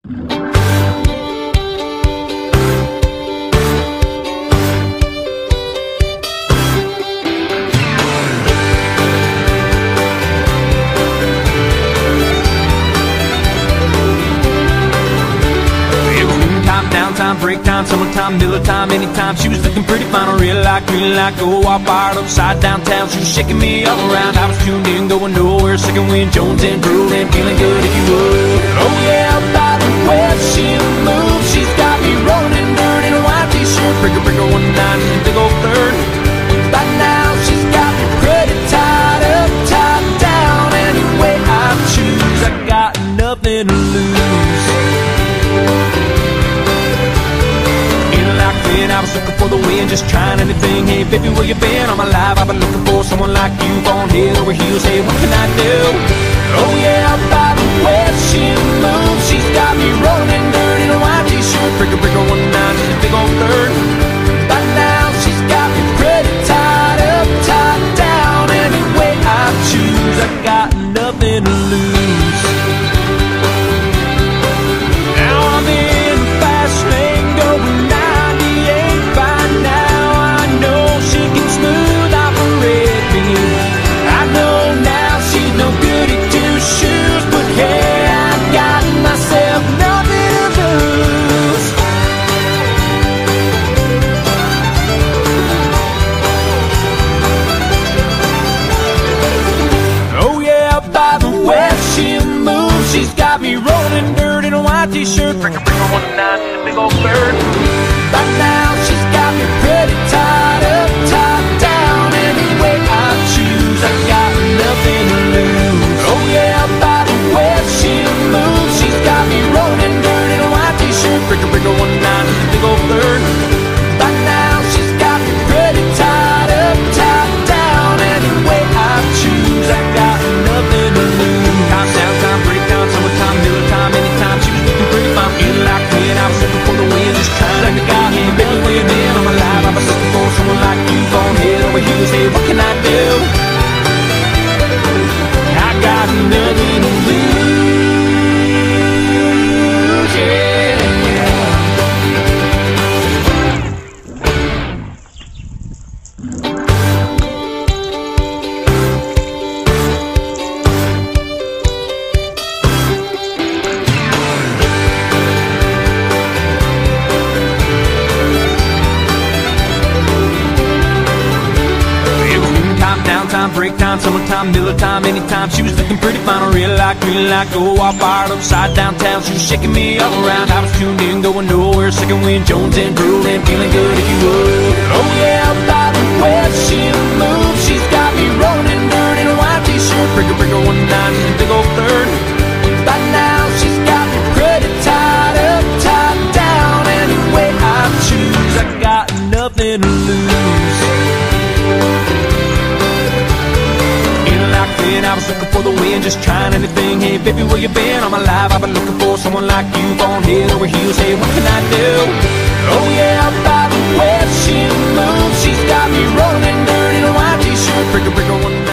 Downtime, break time, summertime, Lilly time, anytime. She was looking pretty fine, I really like, go all fired upside downtown. She was shaking me all around, I was tuned in, going nowhere. Second wind, Jones and drooling, feeling good if you would. Oh yeah, by the way she moves, she's got me rolling in dirt in a white t-shirt. Breaker, breaker, 1-9 in the big old third. By now she's got me pretty tied up, tied down. Any way I choose, I got nothing to lose. I was looking for the wind, just trying anything. Hey baby, where you been? I'm alive, I've been looking for someone like you. Gone head over heels, hey, what can I do? Oh yeah, by the way she moves, she's got me rolling dirt in a white t-shirt. Breaker, breaker, 1-9 in the big old third. By now she's got me pretty tied up, tied down. Any way I choose, I got nothing to lose. Now I'm in the fast lane going she's got me rolling dirt in a white t-shirt. Breaker, breaker, 1-9 in the big old bird. By now she's got me pretty tied up, tied down. Any way I choose, I got nothing to lose. Oh yeah, by the way she moves, she's got me rolling dirt in a white t-shirt. Breaker, breaker, 1-9 in the big old bird. By now she's got me pretty tied up, tied down. Any way I choose, I got nothing to lose. Downtime, break time, summertime, Lilly time, anytime. She was looking pretty fine, feeling like me, and I was looking for the wind, just trying to guide me. Baby, where you been? I'm alive, I was looking for someone like you. Gone head over heels, hey, what can I do? I got nothing to lose, yeah. Break time, summertime, Lilly time, anytime. She was looking pretty fine, I really like, go all fired upside downtown. She was shaking me all around, I was tuned in, going nowhere. Second wind, Jones and drooling, feeling good if you would. Oh yeah, by the way she moves, she's got me rolling dirt in a white t-shirt. Breaker, breaker, 1-9 in the big old third. By now she's got me pretty tied up, tied down. Any way I choose, I got nothing to lose. I was looking for the wind, just trying anything. Hey baby, where you been? I'm alive, I've been looking for someone like you. Gone head over heels, hey, what can I do? Oh yeah, by the way she moves, she's got me rolling dirt in a white t-shirt. Breaker, breaker, 1-9.